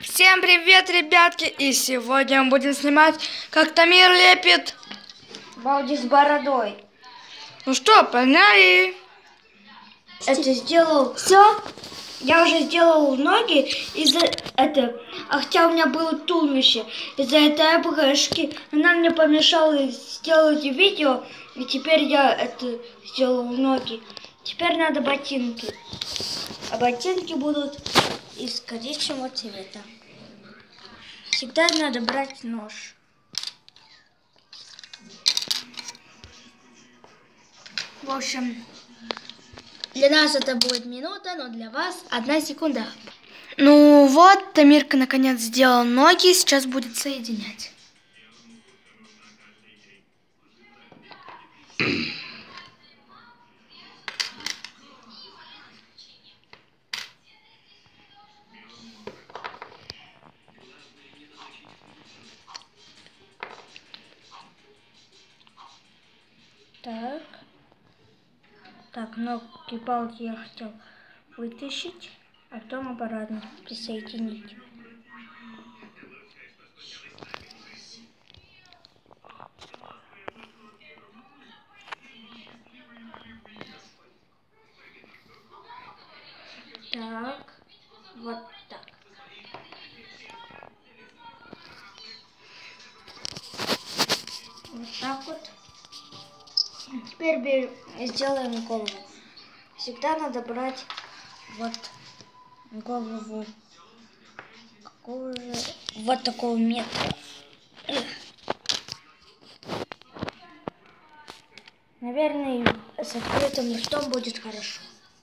Всем привет, ребятки! И сегодня мы будем снимать, как Тамир лепит Балди с бородой. Ну что, погнали! Это сделал все. Я уже сделал ноги из-за этого. А хотя у меня было туловище. Из-за этой обрыжки она мне помешала сделать видео. И теперь я это сделал ноги. Теперь надо ботинки. А ботинки будут из коричневого цвета. Всегда надо брать нож. В общем, для нас это будет минута, но для вас 1 секунда. Ну вот, Тамирка наконец сделал ноги, сейчас будет соединять. Так, ногти палки я хотел вытащить, а потом обратно присоединить. Так, вот так. Вот так вот. Теперь сделаем голову. Всегда надо брать вот голову какого же вот такого метра. Наверное, с открытым ртом будет хорошо.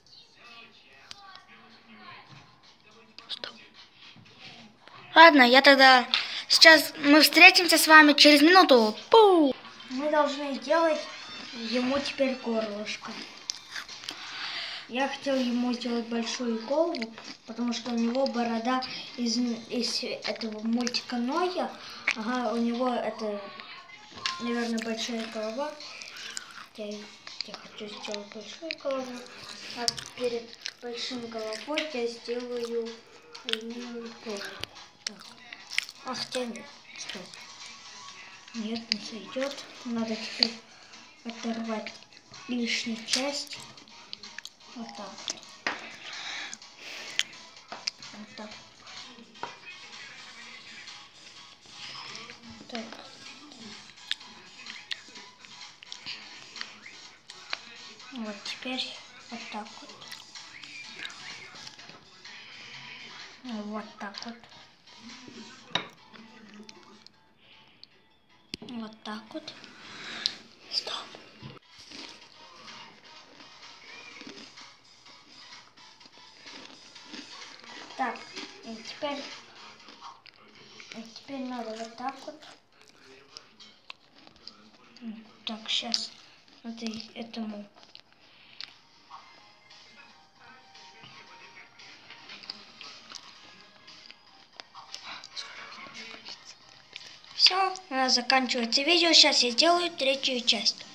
Ладно, я тогда... Сейчас мы встретимся с вами через минуту. Пу! Мы должны сделать ему теперь горлышко. Я хотел ему сделать большую голову, потому что у него борода из этого мультика Ноя. Ага, у него это, наверное, большая голова. Я хочу сделать большую голову. А перед большой головой я сделаю ему голову. Так. А хотя нет, стоп. Нет, не сойдет. Надо теперь оторвать лишнюю часть. Вот так. Вот так. Так. Вот теперь вот так вот. Вот так вот. Вот так вот. Стоп. Так, и теперь надо вот так вот. Так, сейчас надо этому. Все, у нас заканчивается видео. Сейчас я сделаю 3-ю часть.